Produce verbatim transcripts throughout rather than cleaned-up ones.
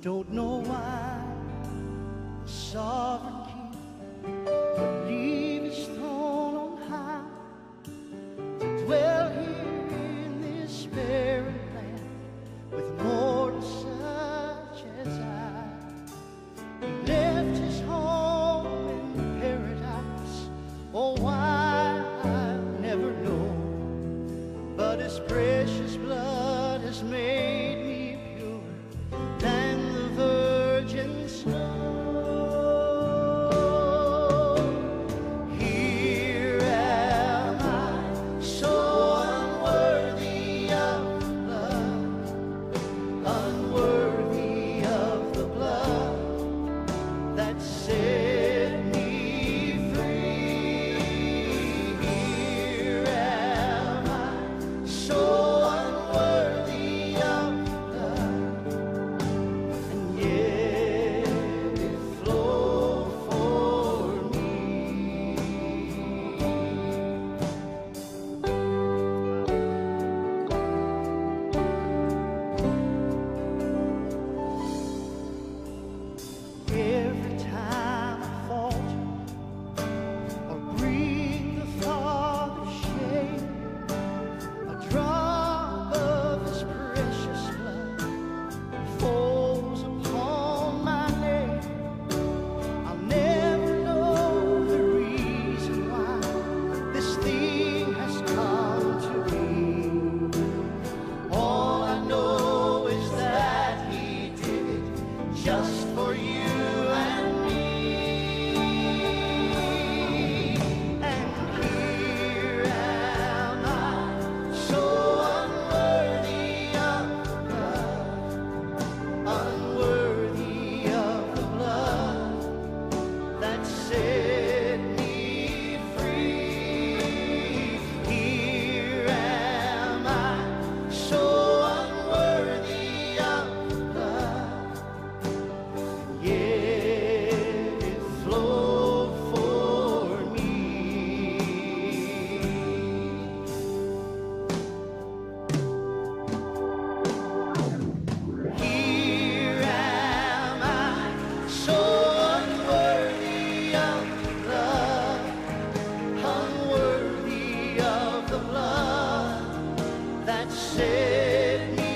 Don't know why the sovereign king would leave his throne on high to dwell here in this barren land with mortals such as I. He left his home in paradise, oh why I'll never know, but his precious blood has made me purer than the virgin snow. Here am I, so unworthy of the blood, unworthy of the blood that set me free. Here am I, so unworthy of the blood, and yet it flowed for me. Every time I falter or breathe the thought of shame, a drop of his precious blood falls upon my name. I'll never know the reason why this thing has come to me. All I know is that he did it just for you and me. And here am I, so unworthy of the blood, unworthy of the blood that set me free. Here am I, so unworthy of the blood, yet it flowed for me. Here am I, so unworthy of the blood, unworthy of the blood that set me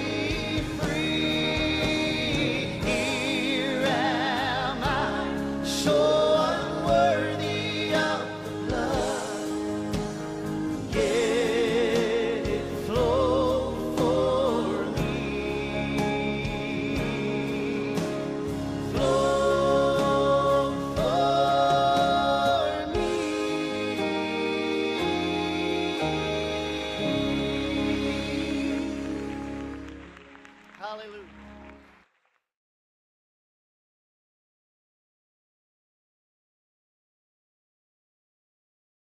free. Here am I, so unworthy of the blood, yet it flowed for me. Flowed for me. Hallelujah.